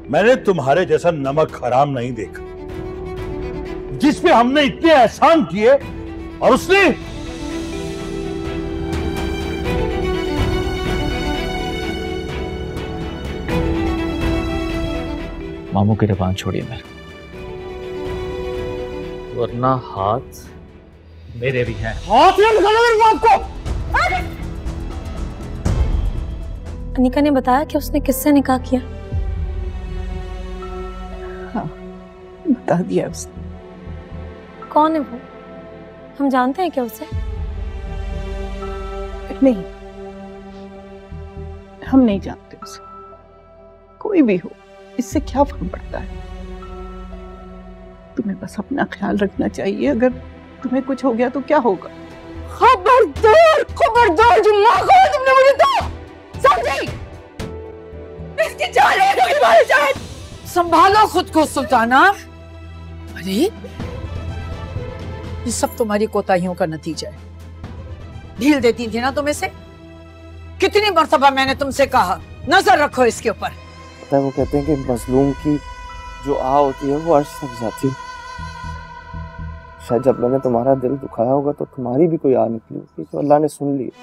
मैंने तुम्हारे जैसा नमक हराम नहीं देखा, जिस पे हमने इतने एहसान किए और उसने मामू की दुकान छोड़िए मेरे, वरना हाथ मेरे भी हैं। हाथ नहीं निकालो मेरे बाप को। अनिका ने बताया कि उसने किससे निकाह किया? हाँ, बता दिया उसने। कौन है वो? हम जानते हैं क्या उसे? नहीं, हम नहीं जानते उसे। कोई भी हो, इससे क्या फर्क पड़ता है? तुम्हें बस अपना ख्याल रखना चाहिए। अगर तुम्हें कुछ हो गया तो क्या होगा? खबरदार, खबरदार, जो माँ को तुमने मुझे तो समझी? इसकी जान है तुम्हारी जान। संभालो खुद को सुल्ताना। अरे ये सब तुम्हारी कोताहियों का नतीजा है। ढील देती थी ना तुम इसे। कितनी मर्तबा मैंने तुमसे कहा नजर रखो इसके ऊपर। पता है वो कहते हैं कि मजलूम की जो आह होती है वो अर्श तक जाती है। शायद जब मैंने तुम्हारा दिल दुखाया होगा तो तुम्हारी भी कोई आह निकली होगी तो अल्लाह ने सुन ली।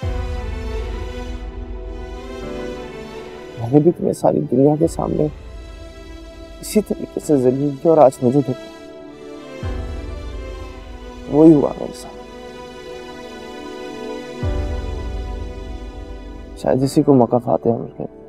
मैंने भी तुम्हें सारी दुनिया के सामने इसी तरीके से ज़लील किया और आज मुझे देखो वही हुआ मेरे साथ। शायद इसी को मकाफात है कहते हैं।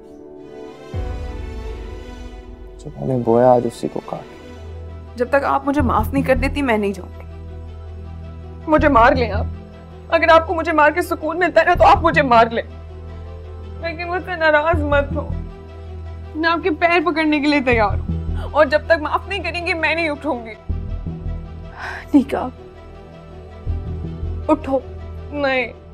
जो मैंने बोया आज उसी को काट। जब तक आप मुझे माफ नहीं कर देती मैं नहीं जाऊंगी। मुझे मार लें आप। अगर आपको मुझे मार के सुकून मिलता है ना तो आप मुझे मार लें, लेकिन मुझसे नाराज मत हो। मैं आपके पैर पकड़ने के लिए तैयार हूँ और जब तक माफ नहीं करेंगे मैं नहीं उठूंगी। निका, उठो। नहीं।